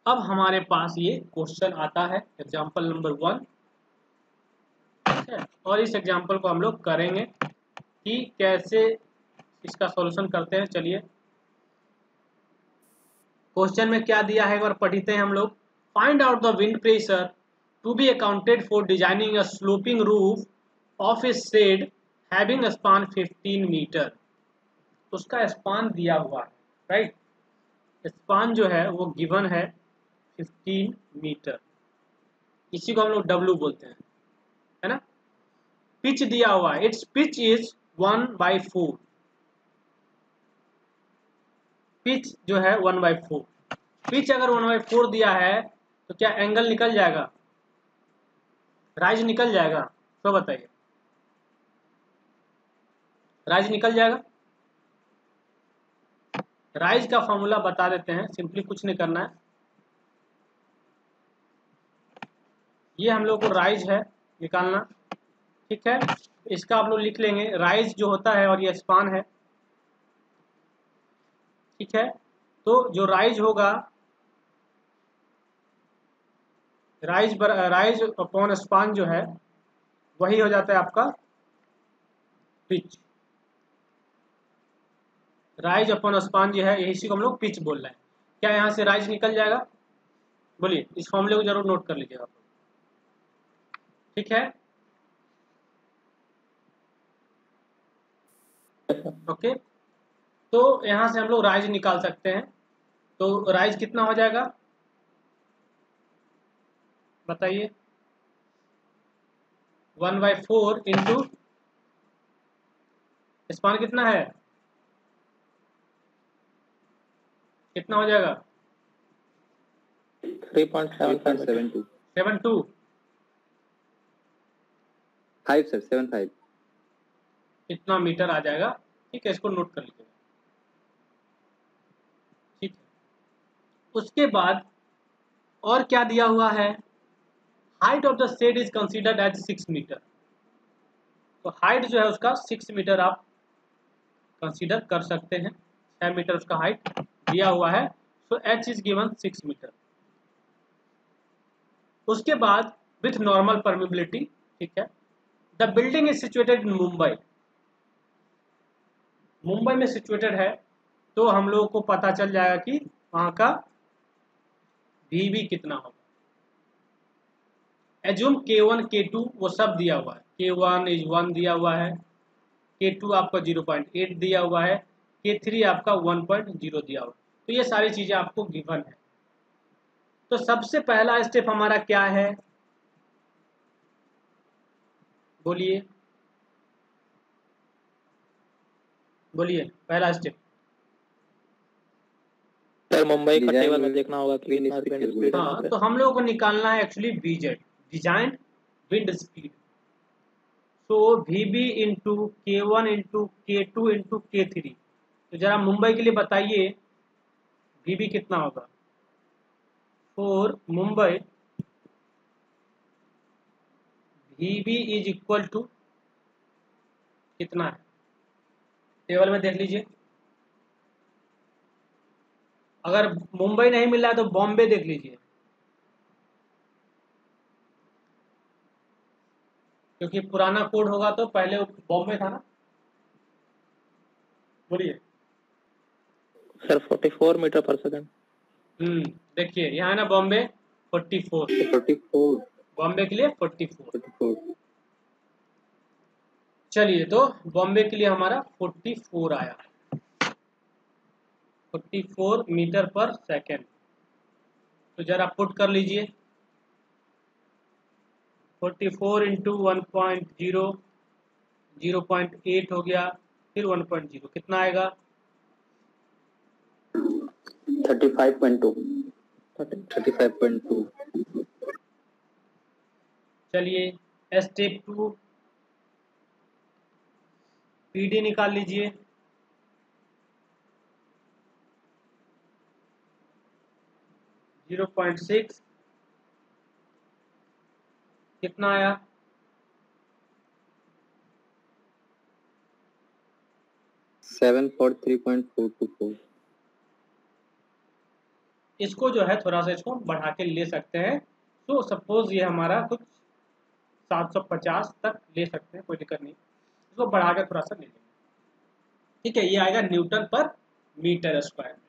अब हमारे पास ये क्वेश्चन आता है एग्जाम्पल नंबर 1, ठीक है। और इस एग्जाम्पल को हम लोग करेंगे कि कैसे इसका सॉल्यूशन करते हैं। चलिए क्वेश्चन में क्या दिया है एक बार पढ़ते हैं हम लोग। Find out the wind pressure to be accounted for designing a sloping roof of a shed having span 15 metre. उसका स्पान दिया हुआ है, राइट। स्पान जो है वो गिवन है 15 मीटर, इसी को हम लोग डब्ल्यू बोलते हैं, है ना। पिच दिया हुआ है, इट्स पिच इज 1/4। पिच जो है 1/4। पिच अगर 1/4 दिया है तो क्या एंगल निकल जाएगा, राइज निकल जाएगा? तो बताइए, राइज निकल जाएगा? राइज का फॉर्मूला बता देते हैं, सिंपली कुछ नहीं करना है। ये हम लोग को राइज है निकालना, ठीक है। इसका आप लोग लिख लेंगे, राइज जो होता है और ये स्पान है, ठीक है। तो जो राइज होगा, राइज अपॉन स्पान जो है वही हो जाता है आपका पिच। राइज अपॉन स्पान जो है इसी को हम लोग पिच बोल रहे हैं। क्या यहाँ से राइज निकल जाएगा? बोलिए, इस फॉर्मूले को जरूर नोट कर लीजिएगा, ठीक है। ओके, तो यहाँ से हम लोग राइज निकाल सकते हैं। तो राइज कितना हो जाएगा बताइए? 1/4 इंटू स्पान कितना है, कितना हो जाएगा? 3.7572 72 5 सर 75 इतना मीटर आ जाएगा, ठीक है। इसको नोट कर लीजिएगा, ठीक है। उसके बाद और क्या दिया हुआ है? Height of the shed is considered as 6 metre. तो हाइट जो है उसका 6 मीटर आप कंसीडर कर सकते हैं। 6 मीटर उसका हाइट दिया हुआ है, so h is given 6 metre. उसके बाद विथ नॉर्मल परमिबिलिटी, ठीक है। The building is situated in Mumbai. Mumbai में सिचुएटेड है, तो हम लोगों को पता चल जाएगा कि वहां का वीवी कितना होगा। एज्यूम K1 K2 वो सब दिया हुआ है। K1 इज 1 दिया हुआ है, K2 आपका 0.8 दिया हुआ है, K3 आपका 1.0 दिया हुआ है। तो ये सारी चीजें आपको गिवन है। तो सबसे पहला स्टेप हमारा क्या है, बोलिए बोलिए, पहला स्टेप। सर मुंबई का टेबल में देखना होगा कि कितना विंड स्पीड है वहाँ हाँ, पे। तो हम लोगों को निकालना है actually VZ, design wind speed. So VB into K1 into K2 into K3। तो जरा मुंबई के लिए बताइए VB कितना होगा for Mumbai. VB is equal to कितना है, टेबल में देख लीजिए। अगर मुंबई नहीं मिल रहा है तो बॉम्बे देख लीजिए, क्योंकि पुराना कोड होगा तो पहले बॉम्बे था ना। बोलिए। Sir 44 metre per second. देखिए यहाँ है ना बॉम्बे 44, 44 बॉम्बे के लिए 44। 44 चलिए, तो बॉम्बे के लिए हमारा 44 आया, 44 मीटर पर सेकेंड। तो जरा पुट कर लीजिए, 44 इंटू 1.0, 0.8 हो गया, फिर 1.0 कितना आएगा? 35.2 35.2 चलिए स्टेप 2 PD निकाल लीजिए। जीरो 0.6 कितना आया? 743.424 इसको जो है थोड़ा सा इसको बढ़ा के ले सकते हैं। तो सपोज ये हमारा कुछ 750 तक ले सकते हैं, कोई दिक्कत नहीं, इसको बढ़ा के थोड़ा सा ले लेंगे। ठीक है, ये आएगा न्यूटन पर मीटर स्क्वायर में।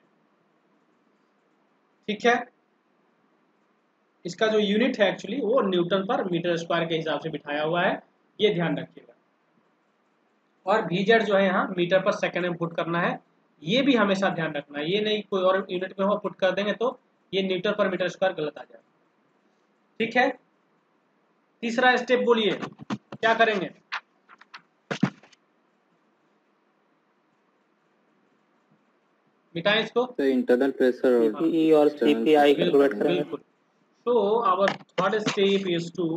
ठीक है, इसका जो यूनिट है एक्चुअली वो न्यूटन पर मीटर स्क्वायर के हिसाब से बिठाया हुआ है, ये ध्यान रखिएगा। और VZ जो है यहाँ मीटर पर सेकंड में पुट करना है, ये भी हमेशा ध्यान रखना है। ये नहीं कोई और यूनिट में हो पुट कर देंगे तो ये न्यूटन पर मीटर स्क्वायर गलत आ जाएगा। ठीक है, तीसरा स्टेप बोलिए क्या करेंगे। मिटाएं इसको। तो इंटरनल प्रेशर और CPE और CPI कैलकुलेट करेंगे। बिल्कुल। So our third step is to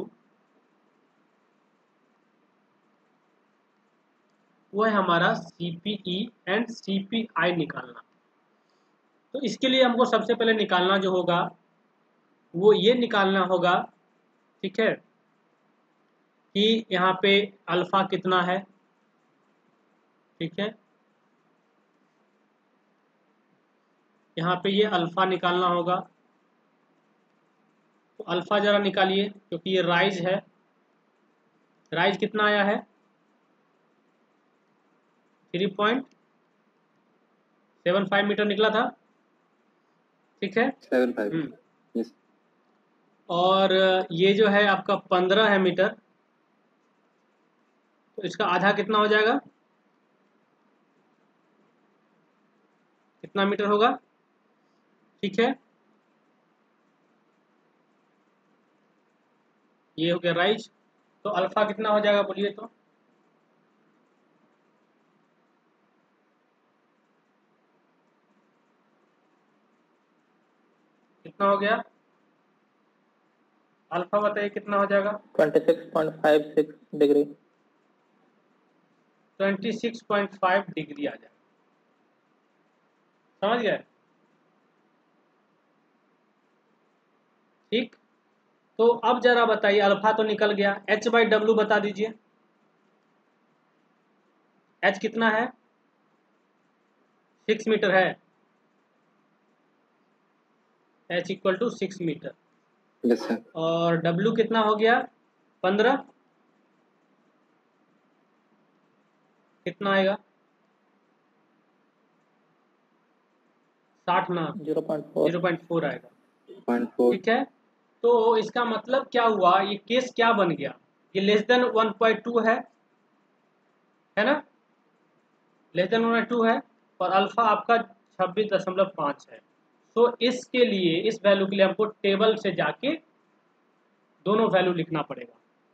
वो है हमारा CPE एंड CPI निकालना। तो इसके लिए हमको सबसे पहले निकालना जो होगा वो ये निकालना होगा, ठीक है, कि यहाँ पे अल्फा कितना है। ठीक है, यहाँ पे ये अल्फा निकालना होगा। तो अल्फा जरा निकालिए, क्योंकि ये राइज है। राइज कितना आया है 3.75 मीटर निकला था। ठीक है, 75 yes. और ये जो है आपका 15 है मीटर, तो इसका आधा कितना हो जाएगा, कितना मीटर होगा। ठीक है, ये हो गया राइज। तो अल्फा कितना हो जाएगा बोलिए तो। कितना हो गया अल्फा, बताइए कितना हो जाएगा। 26.56 डिग्री। 26.5 डिग्री आ जाएगा। समझ गए। ठीक, तो अब जरा बताइए, अल्फा तो निकल गया, H/W बता दीजिए। H कितना है 6 मीटर है। H equal to 6 metre. yes, sir. और W कितना हो गया 15, कितना आएगा 60 ना 0.4 0.4 आएगा। 0.4 ठीक है, तो इसका मतलब क्या हुआ, ये केस क्या बन गया, ये लेस देन 1.2 है ना, लेस देन 1.2 है, और अल्फा आपका 26.5 है। तो इसके लिए, इस वैल्यू के लिए हमको टेबल से जाके दोनों वैल्यू लिखना पड़ेगा।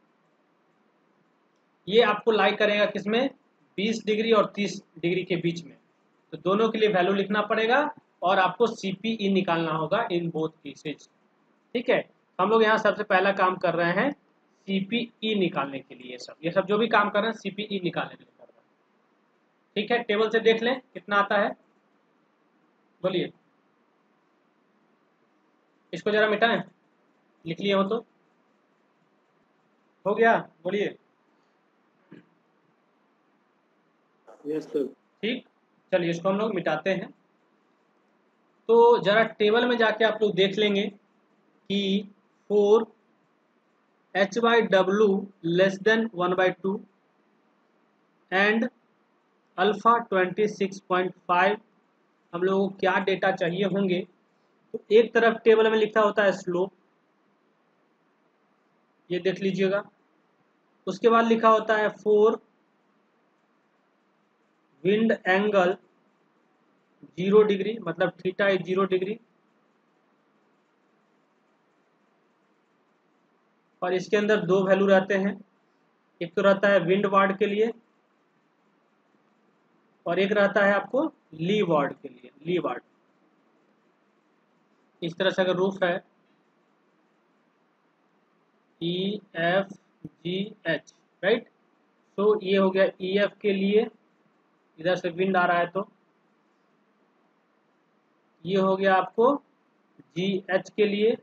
ये आपको लाइक करेगा किसमें 20 डिग्री और 30 डिग्री के बीच में, तो दोनों के लिए वैल्यू लिखना पड़ेगा और आपको CPE निकालना होगा इन बोथ केसेज। ठीक है, हम लोग यहाँ सबसे पहला काम कर रहे हैं CPE निकालने के लिए। ये सब जो भी काम कर रहे हैं CPE निकालने के लिए कर रहे हैं। ठीक है, टेबल से देख लें कितना आता है, बोलिए। इसको जरा मिटाएं, लिख लिए हो गया, बोलिए। yes, sir. ठीक, चलिए इसको हम लोग मिटाते हैं। तो जरा टेबल में जाके आप लोग देख लेंगे कि 4 H/W less than 1/2 and alpha 26.5 हम लोगों को क्या डेटा चाहिए होंगे। तो एक तरफ टेबल में लिखा होता है स्लोप, ये देख लीजिएगा। उसके बाद लिखा होता है 4 विंड एंगल 0 डिग्री, मतलब थीटा इज 0 डिग्री, और इसके अंदर दो वैल्यू रहते हैं, एक तो रहता है विंड वार्ड के लिए और एक रहता है आपको ली वार्ड के लिए, ली वार्ड। इस तरह से अगर रूफ है EFGH, राइट, तो ये हो गया EF के लिए, इधर से विंड आ रहा है तो ये हो गया आपको GH के लिए।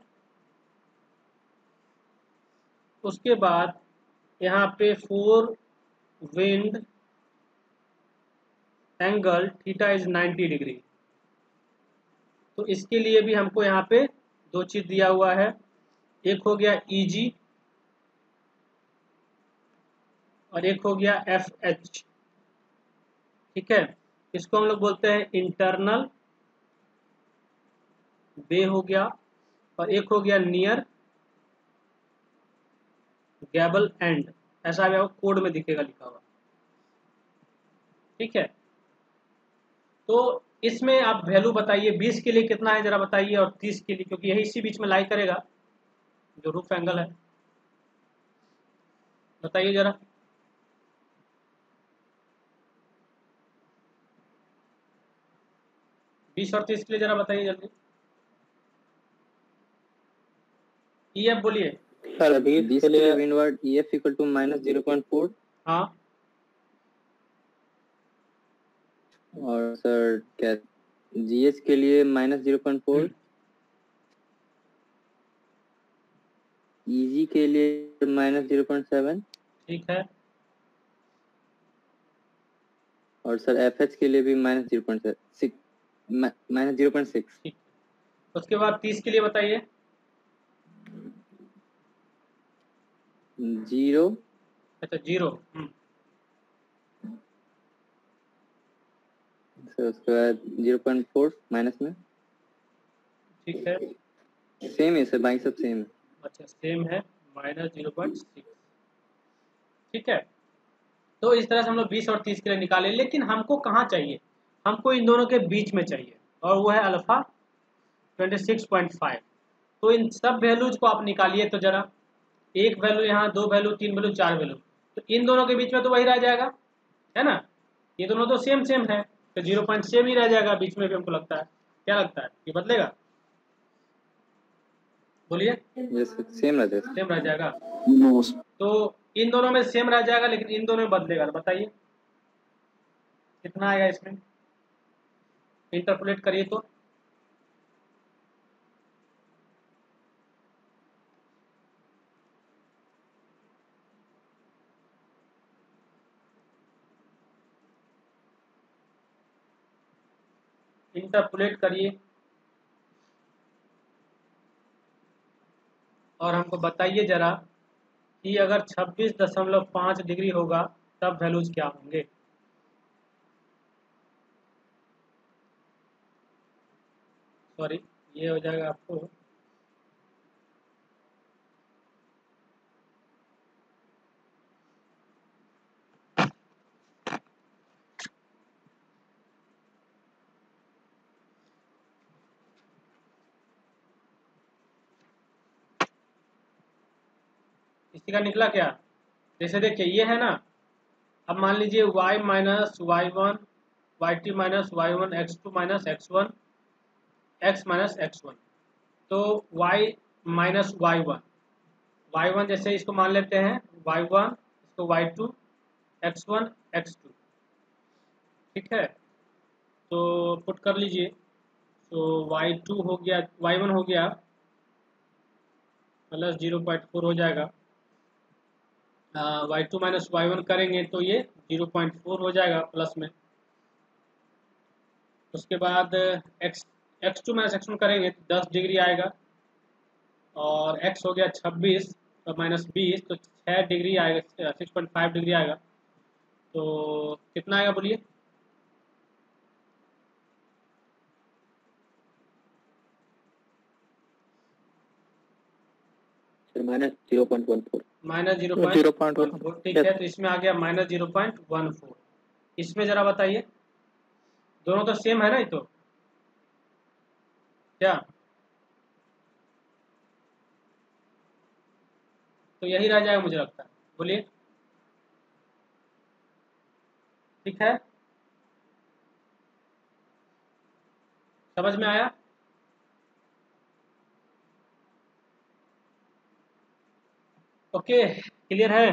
उसके बाद यहाँ पे 4 wind angle theta is 90 degree, तो इसके लिए भी हमको यहाँ पे दो चीज दिया हुआ है, एक हो गया EG और एक हो गया FH। ठीक है, इसको हम लोग बोलते हैं इंटरनल बे हो गया, और एक हो गया नियर गैबल एंड, ऐसा भी आपको कोड में दिखेगा लिखा हुआ। ठीक है, तो इसमें आप वैल्यू बताइए 20 के लिए कितना है जरा बताइए, और 30 के लिए, क्योंकि यही इसी बीच में लाई करेगा जो रूफ एंगल है, बताइए जरा। बीस और 30 के लिए जरा बताइए जल्दी। EF बोलिए। सर 20 20 के के लिए लिए विंडवर्ड EF इक्वल टू -0.4 हाँ, और सर क्या GH के लिए -0.4, EG के लिए -0.7 ठीक है, और सर FH के लिए भी -0.6 -0.6। ठीक। उसके बाद 30 के लिए बताइए। 0 अच्छा 0। सर उसके बाद 0.4 माइनस में। ठीक है, सेम है सर, बाकी सब सेम है। अच्छा सेम है, -0.6। ठीक है, तो इस तरह से हम लोग 20 और 30 के लिए निकाले, लेकिन हमको कहाँ चाहिए, हमको इन दोनों के बीच में चाहिए, और वो है अल्फा 26.5। तो इन सब वैल्यूज को आप निकालिए तो जरा, एक वैल्यू यहाँ, दो वैल्यू, तीन वैल्यू, चार वैल्यू, तो इन दोनों के बीच में तो वही रह जाएगा, है ना, ये दोनों तो सेम सेम है, तो 0 सेम ही रह जाएगा बीच में भी, हमको लगता है। क्या लगता है, ये बदलेगा? बोलिए। यस सर, सेम रहता है। सेम रह जाएगा। तो इन दोनों में सेम रह जाएगा, लेकिन इन दोनों में बदलेगा, तो बताइए कितना आएगा इसमें, इंटरपोलेट करिए तो। इंटरपोलेट करिए और हमको बताइए जरा कि अगर 26.5 डिग्री होगा तब वैल्यूज क्या होंगे। सॉरी, ये हो जाएगा आपको इसी का निकला क्या, जैसे देखिए ये है ना, अब मान लीजिए y minus y1 y2 minus y1 x2 minus x1 x minus x1, तो y माइनस y1 जैसे इसको मान लेते हैं y1, इसको y2 x1 x2। ठीक है, तो पुट कर लीजिए, तो y2 हो गया, y1 हो गया प्लस 0.4 हो जाएगा, y2 माइनस y1 करेंगे तो ये 0.4 हो जाएगा प्लस में। उसके बाद x2 माइनस x1 करेंगे तो 10 डिग्री आएगा, और x हो गया 26 और माइनस 20, तो 6 डिग्री आएगा, 6.5 डिग्री आएगा, तो कितना आएगा बोलिए। -0.14। -0.14। ठीक है, तो इसमें आ गया -0.14। इसमें जरा बताइए, दोनों तो सेम है ना, ये तो क्या, तो यही रह जाएगा मुझे लगता है, बोलिए। ठीक है, समझ में आया? ओके, क्लियर है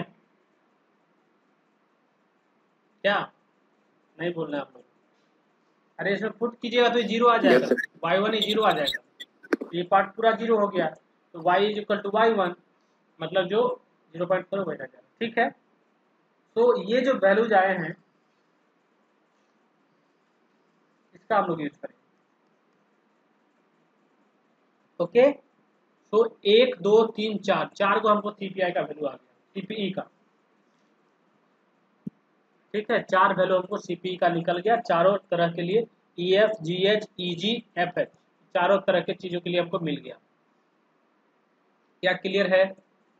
क्या? नहीं बोलना है आप लोग। अरे इसमें पुट कीजिएगा तो ये 0 आ जाएगा, y1 ही 0 आ जाएगा, ये पार्ट पूरा 0 हो गया, तो y is equal to y1, मतलब जो 0.4 हो जाएगा। ठीक है, तो ये जो वैल्यूज आए हैं इसका हम लोग यूज करेंगे। ओके, तो 1 2 3 4 4 को हमको सीपीआई का वैल्यू आ गया, सीपीई का, ठीक है, 4 वैल्यू हमको सीपीई का निकल गया चारों तरह के लिए, ईएफ जीएच ईजी एफएच, चारों तरह के चीजों के लिए हमको मिल गया। क्या क्लियर है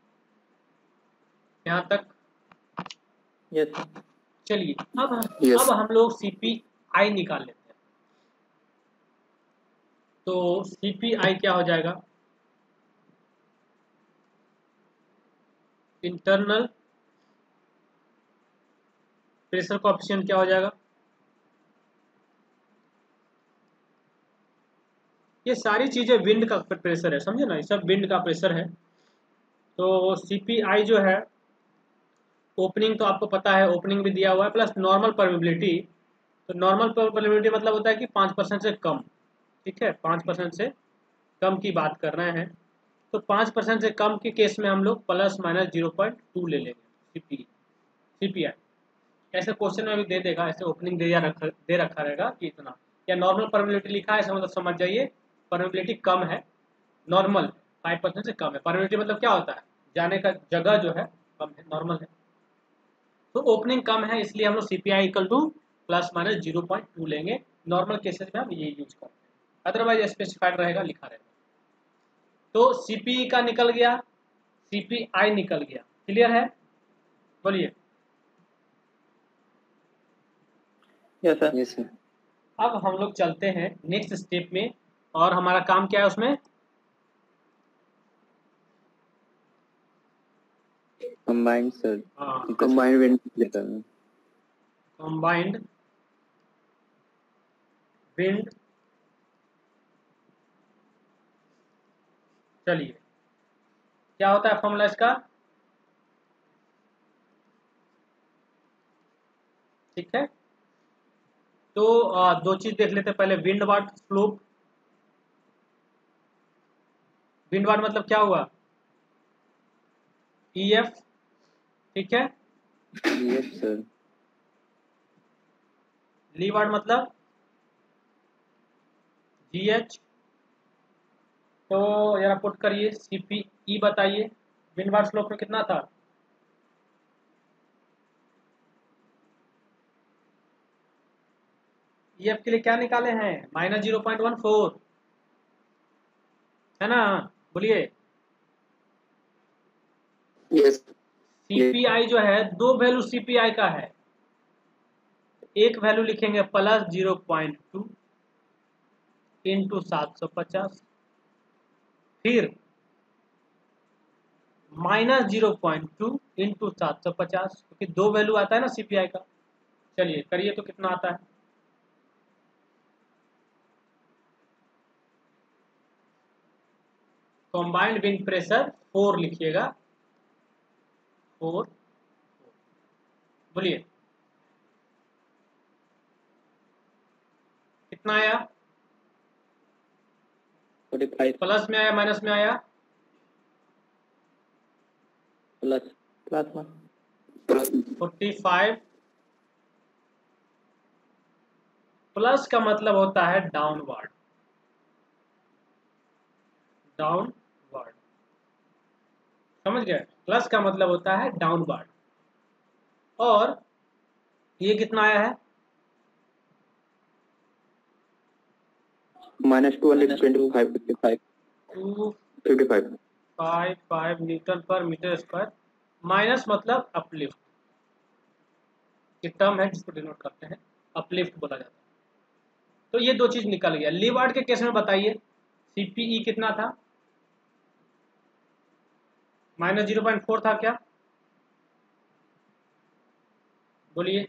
यहाँ तक? Yes sir. चलिए Yes. अब हम लोग सीपीआई निकाल लेते हैं। तो सीपीआई क्या हो जाएगा? इंटरनल प्रेशर कोएफिशिएंट क्या हो जाएगा? ये सारी चीजें विंड का प्रेशर है, समझे ना, ये सब विंड का प्रेशर है। तो सीपीआई जो है, ओपनिंग तो आपको पता है, ओपनिंग भी दिया हुआ है, प्लस नॉर्मल परमेबिलिटी। तो नॉर्मल परमेबिलिटी मतलब होता है कि 5% से कम, ठीक है, 5% से कम की बात कर रहे हैं। तो 5% से कम के केस में हम लोग प्लस माइनस 0.2 ले लेंगे सीपीआई। ऐसे क्वेश्चन में भी दे देगा, ऐसे ओपनिंग दे रखा रहेगा कि इतना, या नॉर्मल परमेबिलिटी लिखा है, मतलब समझ जाइए परमेबिलिटी कम है, नॉर्मल 5% से कम है। परमेबिलिटी मतलब क्या होता है? जाने का जगह जो है कम है, नॉर्मल है। तो ओपनिंग कम है, इसलिए हम लोग CPI equal to plus minus 0.2 लेंगे। नॉर्मल केसेस में हम ये यूज करते हैं, अदरवाइज स्पेसिफाइड रहेगा, लिखा रहेगा। तो सीपीई का निकल गया, सीपीआई निकल गया, क्लियर है? बोलिए। Yes sir. Yes, sir. अब हम लोग चलते हैं नेक्स्ट स्टेप में, और हमारा काम क्या है उसमें? Combined, sir. हाँ, Combined wind निकालना। Combined wind. चलिए, क्या होता है फॉर्मूला इसका? ठीक है, तो दो चीज देख लेते हैं पहले, windward slope. Windward मतलब क्या हुआ? ईएफ, ठीक है। Yes, sir. ली वाट मतलब जीएच। तो जरा पुट करिए, सीपीई बताइए, विंड वाट स्लोप में कितना था? ईएफ के लिए क्या निकाले हैं? माइनस 0.14, है ना? बोलिए। Yes. सीपीआई जो है, दो वैल्यू सीपीआई का है, एक वैल्यू लिखेंगे प्लस 0.2 इंटू 750, फिर माइनस 0.2 इंटू 750, क्योंकि दो वैल्यू आता है ना सीपीआई का। चलिए करिए, तो कितना आता है? कंबाइंड विंड प्रेशर 4 लिखिएगा, 4। बोलिए कितना आया? 45 प्लस में आया माइनस में आया? प्लस प्लस में 45। प्लस का मतलब होता है डाउनवर्ड, डाउनवर्ड, समझ गए? प्लस का मतलब होता है डाउनवर्ड। और ये कितना आया है? -225 55 255 newton per metre square. Minus मतलब अपलिफ्ट, ये टर्म है जिसको डिनोट करते हैं, अपलिफ्ट बोला जाता है। तो ये दो चीज निकल गया। लीवार्ड के केस में बताइए, सीपीई कितना था? माइनस 0.4 था क्या? बोलिए।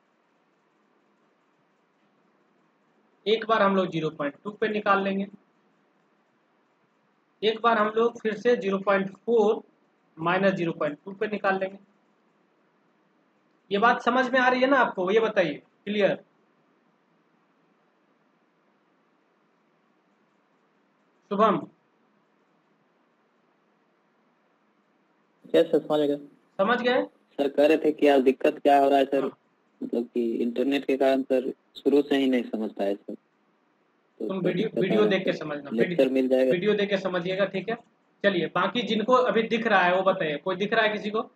एक बार हम लोग 0.2 पे निकाल लेंगे, एक बार हम लोग फिर से 0.4 माइनस 0.2 पे निकाल लेंगे। ये बात समझ में आ रही है ना आपको? ये बताइए, क्लियर? शुभम, यस सर, समझ गए। समझ गए? सर कह रहे थे कि यार दिक्कत क्या हो रहा है सर, हाँ। मतलब कि इंटरनेट के कारण सर शुरू से ही नहीं समझ पाए सर। तो तुम सर वीडियो दिक्कत आ वीडियो रहा देख के है, समझना, लेक्चर मिल जाएगा। वीडियो देख के समझिएगा, ठीक है। चलिए बाकी जिनको अभी दिख रहा है वो बताइए, कोई दिख रहा है किसी को?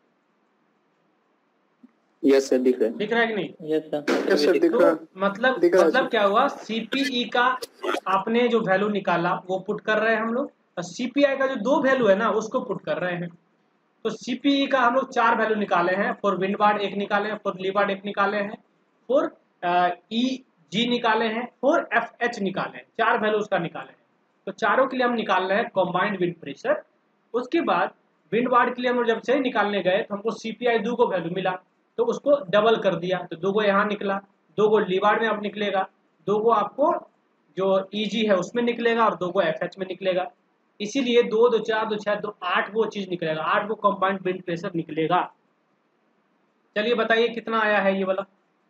यस सर दिख रहा है। दिख रहा है कि नहीं? Yes sir. यस सर दिख रहा है। मतलब दिख रहा है मतलब क्या हुआ, सीपीई का आपने जो वैल्यू निकाला वो पुट कर रहे हैं हम लोग, और सीपीआई का जो दो वैल्यू है ना उसको पुट कर रहे हैं। तो सीपीई का हम लोग 4 वैल्यू निकाले हैं, फॉर विंडवार्ड 1 निकाले हैं, फॉर लीवार्ड 1 निकाले हैं, फॉर ई जी निकाले हैं, फॉर एफ एच निकाले हैं, 4 वैल्यू उसका निकाले हैं। तो चारों के लिए हम निकाल रहे हैं कॉम्बाइंड विंड प्रेशर। उसके बाद विंडवार्ड के लिए हम लोग जब से निकालने गए तो हमको सीपीआई 2 को वैल्यू मिला, तो उसको डबल कर दिया, तो 2 को यहाँ निकला, 2 को लीवार्ड में अब निकलेगा, 2 को आपको जो ईजी है उसमें निकलेगा, और 2 को एफएच में निकलेगा। इसीलिए 2 2 4 2 6 2 8 वो चीज निकलेगा, 8 वो कंबाइंड विंड प्रेशर निकलेगा। चलिए बताइए कितना आया है ये वाला?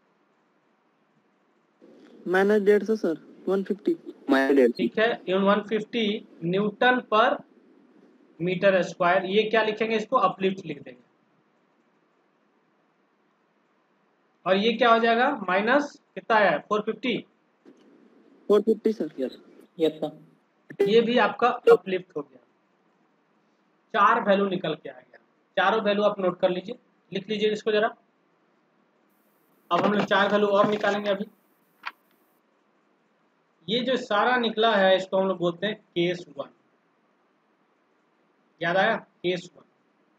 -150 सर, 150। ठीक है, 150 न्यूटन पर मीटर स्क्वायर। ये क्या लिखेंगे, इसको अपलिफ्ट लिख देंगे, और ये क्या हो जाएगा, माइनस कितना है 450, 450 सर। Yes yes sir. ये भी आपका अपलिफ्ट हो गया। 4 वैल्यू निकल के आ गया, चारों वैल्यू आप नोट कर लीजिए, लिख लीजिए इसको जरा। अब हम लोग 4 वैल्यू और निकालेंगे अभी। ये जो सारा निकला है इसको हम लोग बोलते हैं केस 1। याद आया, केस 1।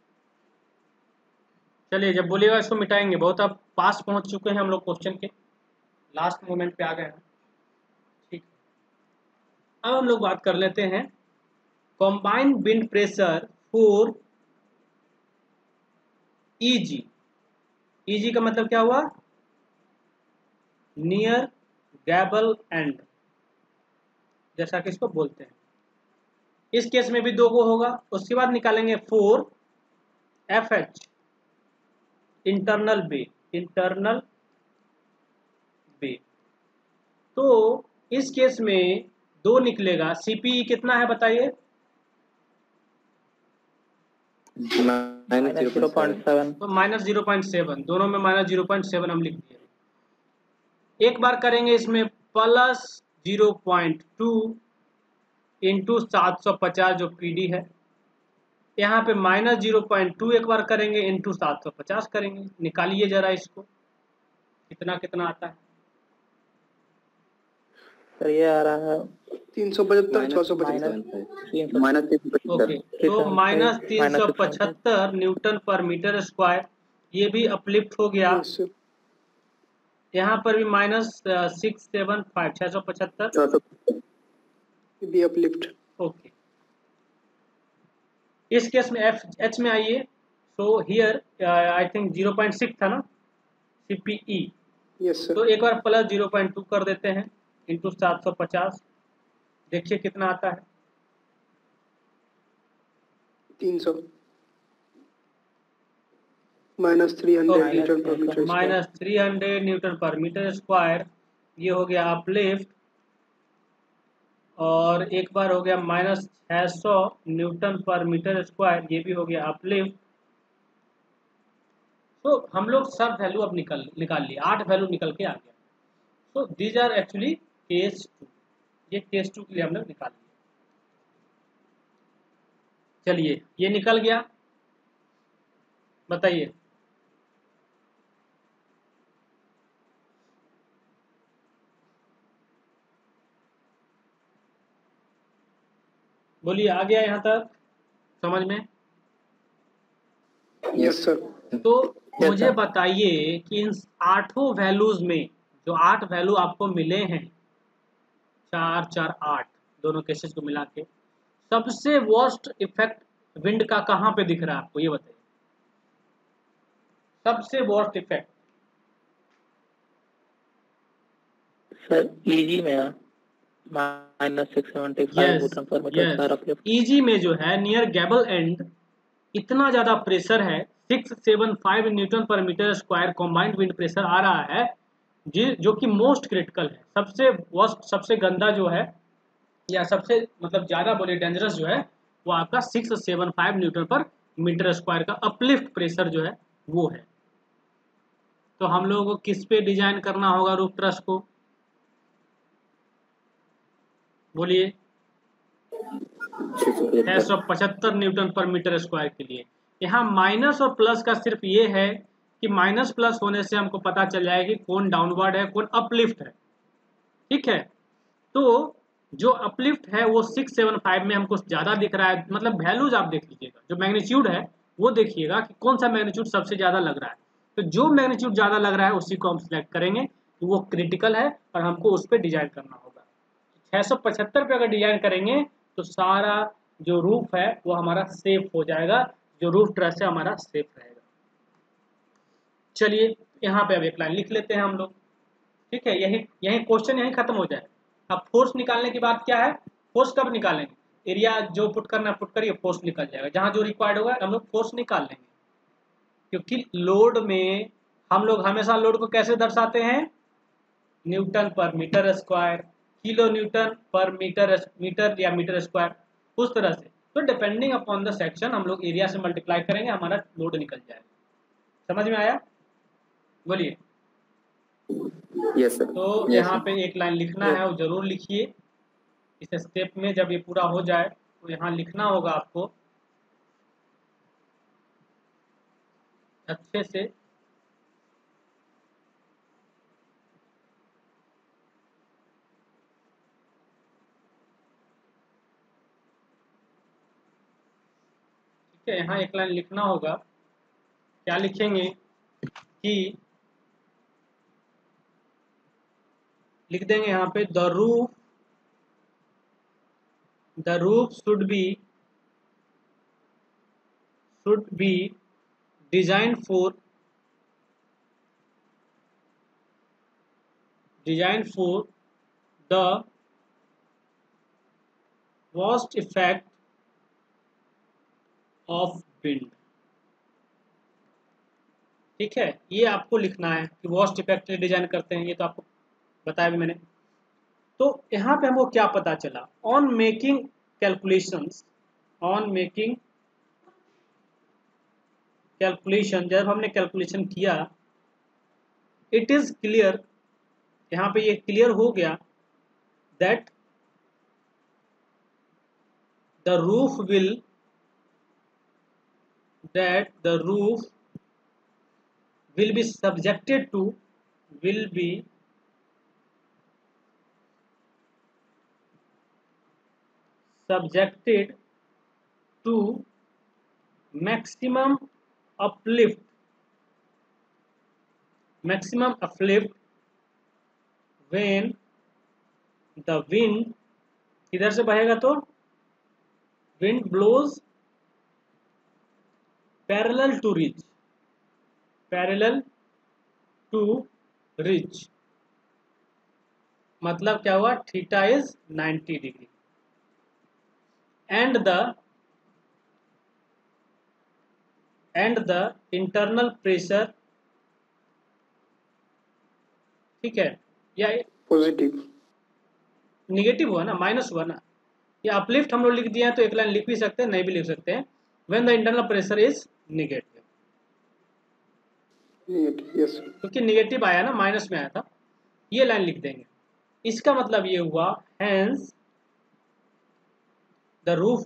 चलिए जब बोलिएगा इसको मिटाएंगे, बहुत अब पास पहुंच चुके हैं हम लोग, क्वेश्चन के लास्ट मोमेंट पे आ गए हैं। ठीक, अब हम लोग बात कर लेते हैं कॉम्बाइंड विंड प्रेशर फॉर ईजी। ईजी का मतलब क्या हुआ, नियर गैबल एंड, जैसा कि इसको बोलते हैं। इस केस में भी 2 को होगा। उसके बाद निकालेंगे 4 F H, internal bay, internal bay. तो इस केस में 2 निकलेगा। सीपीई कितना है बताइए? -0.7। तो -0.7, दोनों में -0.7 हम लिख दिए। एक बार करेंगे इसमें +0.2 इंटू 750 जो पीडी है, यहाँ पे -0.2 एक बार करेंगे इंटू 750 करेंगे। निकालिए जरा इसको, कितना कितना आता है। सर ये आ रहा है 375 650 ओके, तो -375 न्यूटन पर मीटर स्क्वायर, ये भी अपलिफ्ट हो गया। Yes sir. यहाँ पर भी -675 675 बी अपलिफ्ट। ओके। इस केस में एफ एच में आइए, सो हियर आई थिंक 0.6 था ना सीपीई, यस तो सर। एक बार +0.2 कर देते हैं इंटू 750, देखिए कितना आता है। 300 -300 newton per metre square. -300 newton per metre square, ये हो गया अपलिफ्ट। और एक बार हो गया -600 न्यूटन पर मीटर स्क्वायर, ये भी हो गया अपलिफ्ट। तो हम लोग सब वैल्यू अब निकाल लिए, 8 वैल्यू निकल के आ गया। So these are actually case 2, ये केस 2 के लिए हम लोग निकाल लिए। चलिए ये निकल गया, बताइए बोलिए, आ गया यहाँ तक समझ में? Yes sir. तो मुझे बताइए कि इन 8 वैल्यूज में, जो 8 वैल्यू आपको मिले हैं, 4 4 8 दोनों केसेस को मिला के, सबसे वर्स्ट इफेक्ट विंड का कहाँ पे दिख रहा है आपको, ये बताइए। सबसे वर्स्ट इफेक्ट सर ईजी में है -675 newton per metre square uplift. Easy में जो है नियर गैबल एंड इतना ज्यादा प्रेशर है, 675 newton per metre square combined wind pressure आ रहा है, जो कि मोस्ट क्रिटिकल है, सबसे वर्स्ट, सबसे गंदा जो है, या सबसे मतलब ज्यादा बोले डेंजरस जो है, वो आपका 675 न्यूटन पर मीटर स्क्वायर का अपलिफ्ट प्रेशर जो है वो है। तो हम लोगों को किस पे डिजाइन करना होगा रूफ ट्रस को? बोलिए 675 675 न्यूटन पर मीटर स्क्वायर के लिए। यहाँ माइनस और प्लस का सिर्फ ये है कि माइनस प्लस होने से हमको पता चल जाएगा कि कौन डाउनवर्ड है कौन अपलिफ्ट है। ठीक है, तो जो अपलिफ्ट है वो 675 में हमको ज़्यादा दिख रहा है, मतलब वैल्यूज आप देख लीजिएगा, जो मैग्नीट्यूड है वो देखिएगा कि कौन सा मैग्नीट्यूड सबसे ज़्यादा लग रहा है। तो जो मैग्नीट्यूड ज़्यादा लग रहा है उसी को हम सिलेक्ट करेंगे, तो वो क्रिटिकल है और हमको उस पर डिजाइन करना होगा। 675 पे अगर डिजाइन करेंगे तो सारा जो रूफ है वो हमारा सेफ हो जाएगा, जो रूफ ट्रस है हमारा सेफ रहेगा। चलिए यहाँ पे अब एक लाइन लिख लेते हैं हम लोग। ठीक है, यही यही क्वेश्चन यही खत्म हो जाए। अब फोर्स निकालने की बात क्या है, फोर्स कब निकालेंगे, एरिया जो पुट करना पुट करिए, फोर्स निकल जाएगा, जहां जो रिक्वायर्ड होगा हम लोग फोर्स निकाल लेंगे। क्योंकि लोड में हम लोग हमेशा लोड को कैसे दर्शाते हैं, newton per metre square, kilo newton per metre या मीटर स्क्वायर, उस तरह से। तो डिपेंडिंग अपॉन द सेक्शन हम लोग एरिया से मल्टीप्लाई करेंगे, हमारा लोड निकल जाएगा। समझ में आया, बोलिए। Yes sir. तो यहाँ पे एक लाइन लिखना है, वो जरूर लिखिए इस स्टेप में। जब ये पूरा हो जाए तो यहाँ लिखना होगा आपको अच्छे से। ठीक है, यहाँ एक लाइन लिखना होगा, क्या लिखेंगे कि लिख देंगे यहाँ पे the roof should be design for the worst effect of wind. ठीक है, ये आपको लिखना है कि वर्स्ट इफेक्ट के लिए डिजाइन करते हैं, ये तो आपको बताया भी मैंने। तो यहाँ पे हमको क्या पता चला, ऑन मेकिंग कैलकुलेशन, जब हमने कैलकुलेशन किया, इट इज क्लियर, यहाँ पे ये क्लियर हो गया that the roof will be subjected to maximum uplift when the wind किधर से बहेगा, तो wind blows parallel to ridge। मतलब क्या हुआ, theta is 90 degree and the internal pressure, ठीक है, या पॉजिटिव निगेटिव हुआ ना, माइनस हुआ ना, या अपलिफ्ट हम लोग लिख दिए हैं तो एक लाइन लिख भी सकते हैं, नहीं भी लिख सकते हैं, when the internal pressure is negative. Yes, क्योंकि निगेटिव आया ना, माइनस में आया था, ये लाइन लिख देंगे। इसका मतलब ये हुआ hence the roof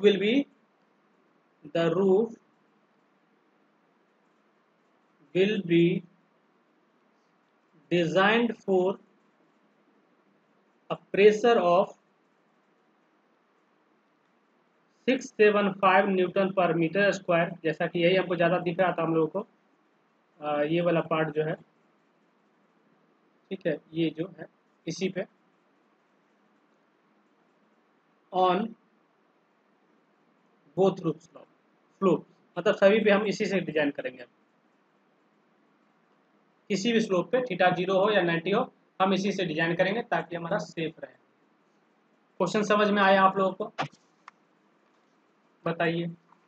will be designed for a pressure of 675 newton per metre square. जैसा कि यही हमको ज़्यादा दिख रहा था हम लोगों को, ये वाला पार्ट जो है, ठीक है, ये जो है इसी पे ऑन बोथ रूफ स्लोप, मतलब सभी पे हम इसी से डिजाइन करेंगे। किसी भी स्लोप पे थीटा 0 हो या 90 हो, हम इसी से डिजाइन करेंगे ताकि हमारा सेफ रहे। क्वेश्चन समझ में आया आप लोगों को, बताइए।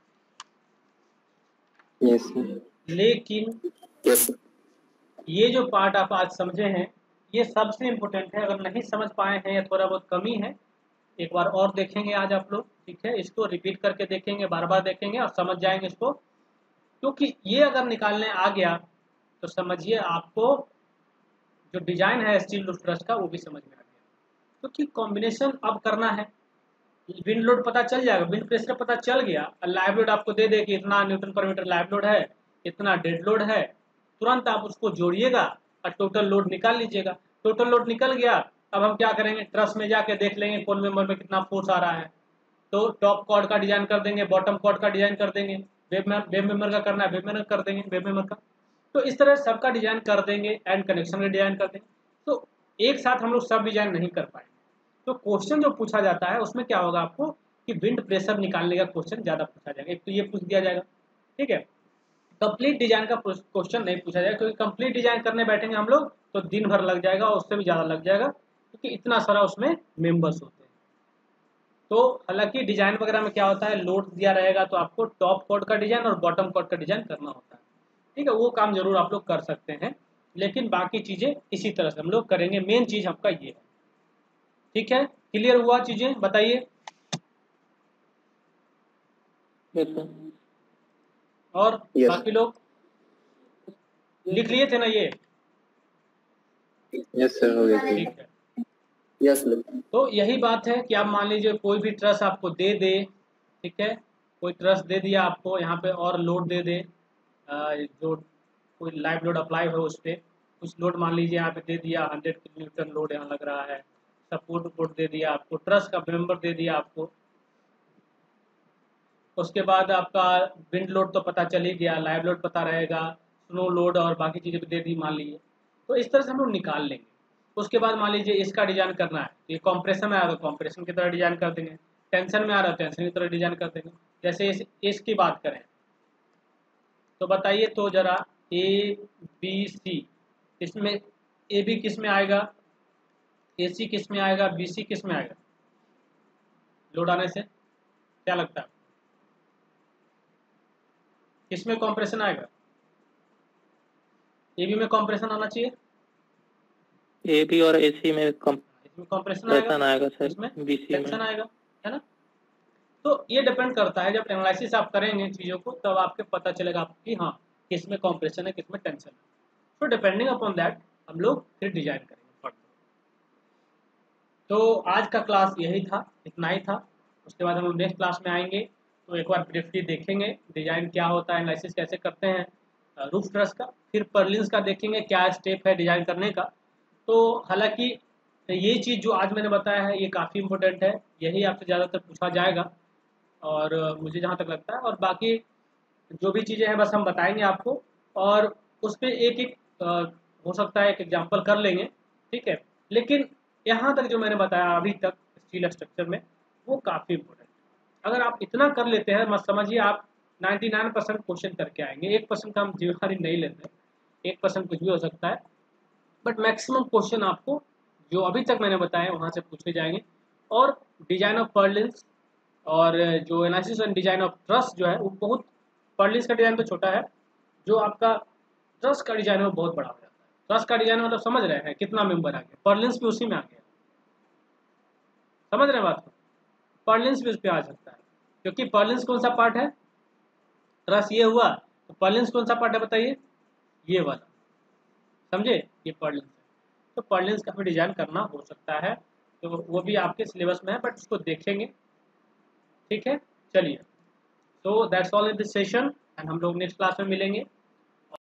यस लेकिन ये जो पार्ट आप आज समझे हैं ये सबसे इम्पोर्टेंट है। अगर नहीं समझ पाए हैं या थोड़ा बहुत कमी है, एक बार और देखेंगे आज आप लोग, ठीक है, इसको रिपीट करके देखेंगे, बार बार देखेंगे और समझ जाएंगे इसको। क्योंकि ये अगर निकालने आ गया तो समझिए आपको जो डिजाइन है स्टील रूफ ट्रस का वो भी समझ में आ गया। क्योंकि कॉम्बिनेशन अब करना है। विंड लोड पता चल जाएगा, विंड प्रेशर पता चल गया, लाइव लोड आपको दे दे कि इतना Newton per metre live load है, इतना डेड लोड है, तुरंत आप उसको जोड़िएगा और टोटल लोड निकाल लीजिएगा। टोटल लोड निकल गया, अब हम क्या करेंगे, ट्रस में जाके देख लेंगे कौन मेंबर में कितना फोर्स आ रहा है, तो टॉप कॉर्ड का डिजाइन कर देंगे, बॉटम कॉर्ड का डिजाइन कर देंगे, वेब मेंबर का करना है वेब मेंबर कर देंगे, वेब मेंबर का। तो इस तरह सबका डिजाइन कर देंगे, एंड कनेक्शन का डिजाइन कर देंगे। तो एक साथ हम लोग सब डिजाइन नहीं कर पाएंगे। तो क्वेश्चन जो पूछा जाता है उसमें क्या होगा आपको कि विंड प्रेशर निकालने का क्वेश्चन ज्यादा पूछा जाएगा। एक तो ये पूछ दिया जाएगा, ठीक है। कंप्लीट डिजाइन का क्वेश्चन नहीं पूछा जाएगा, क्योंकि कंप्लीट डिजाइन करने बैठेंगे हम लोग तो दिन भर लग जाएगा और उससे भी ज्यादा लग जाएगा, क्योंकि इतना सारा उसमें मेंबर्स होते हैं। तो हालांकि डिजाइन वगैरह में क्या होता है, लोड दिया रहेगा तो आपको टॉप कॉर्ड का डिजाइन और बॉटम कॉर्ड का डिजाइन करना होता है, ठीक है। वो काम जरूर आप लोग कर सकते हैं, लेकिन बाकी चीजें इसी तरह से हम लोग करेंगे। मेन चीज आपका ये है, ठीक है। क्लियर हुआ चीजें, बताइए। Yes sir. और Yes. बाकी लोग लिख लिए थे ना ये? यस सर, हो गया। ठीक है। Yes. तो यही बात है कि आप मान लीजिए कोई भी ट्रस आपको दे दे, ठीक है, कोई ट्रस दे दिया आपको यहाँ पे और लोड दे दे, जो कोई लाइव लोड अप्लाई हो उस पर कुछ लोड मान लीजिए यहाँ पे दे दिया, 100 न्यूटन लोड यहाँ लग रहा है, सपोर्ट वोट दे दिया आपको, ट्रस का मेंबर दे दिया आपको, उसके बाद आपका विंड लोड तो पता चल ही गया, लाइव लोड पता रहेगा, स्नो लोड और बाकी चीज़ें भी दे दी मान लीजिए। तो इस तरह से हम लोग निकाल लेंगे। उसके बाद मान लीजिए इसका डिजाइन करना है, ये कॉम्प्रेशन में आ रहा है तो कॉम्प्रेशन की तरह डिजाइन कर देंगे, टेंशन में आ रहा है टेंशन की तरह डिजाइन कर देंगे। जैसे इसकी बात करें तो बताइए तो जरा, ए बी सी, इसमें ए बी किस में आएगा, ए सी किस में आएगा, बी सी किस में आएगा लोड आने से, क्या लगता है किसमें कंप्रेशन आएगा? ए बी में कंप्रेशन आना चाहिए, ए बी और एसी में इसमें कंप्रेशन आएगा आएगा, सर, इसमें बीसी टेंशन में। आएगा, है ना। तो ये डिपेंड करता है, जब एनालिसिस आप करेंगे चीज़ों को तब आपके पता चलेगा आपको कि हाँ किसमें कंप्रेशन है किसमें टेंशन है। तो डिपेंडिंग अपॉन दैट हम लोग फिर डिजाइन करेंगे फर्दर। तो आज का क्लास यही था, इतना ही था। उसके बाद हम लोग नेक्स्ट क्लास में आएंगे तो एक बार ब्रीफली देखेंगे डिजाइन क्या होता है, एनालिसिस कैसे करते हैं रूफ ट्रस का, फिर पर्लिन्स का देखेंगे क्या स्टेप है डिजाइन करने का। तो हालांकि ये चीज़ जो आज मैंने बताया है ये काफ़ी इंपॉर्टेंट है, यही आपसे ज़्यादातर पूछा जाएगा और मुझे जहाँ तक लगता है, और बाकी जो भी चीज़ें हैं बस हम बताएंगे आपको, और उस पर एक एक हो सकता है एक एग्जाम्पल कर लेंगे, ठीक है। लेकिन यहाँ तक जो मैंने बताया अभी तक स्टील स्ट्रक्चर में वो काफ़ी इंपॉर्टेंट है। अगर आप इतना कर लेते हैं मत समझिए आप 99% क्वेश्चन करके आएंगे, 1% का हम जिम्मेदारी नहीं लेते, 1% कुछ भी हो सकता है, बट मैक्सिमम क्वेश्चन आपको जो अभी तक मैंने बताया वहाँ से पूछे जाएंगे। और डिजाइन ऑफ पर्लिन्स और जो analysis and design of truss जो है वो बहुत, पर्लिन्स का डिजाइन तो छोटा है, जो आपका ट्रस का डिजाइन है वो बहुत बड़ा हो जाता है। ट्रस का डिजाइन मतलब समझ रहे हैं कितना मेंबर आ गया, पर्लिन्स भी उसी में आ गया, समझ रहे हैं बात को, पर्लिन्स भी उस पर आ सकता है, क्योंकि पर्लिन्स कौन सा पार्ट है, ट्रस ये हुआ तो पर्लिन्स कौन सा पार्ट है बताइए, ये वाला, समझे, ये पर्लिन्स है। तो पर्लिन्स का भी डिजाइन करना हो सकता है, तो वो भी आपके सिलेबस में है, बट उसको देखेंगे, ठीक है। चलिए, तो that's all in this session and हम लोग नेक्स्ट क्लास में मिलेंगे।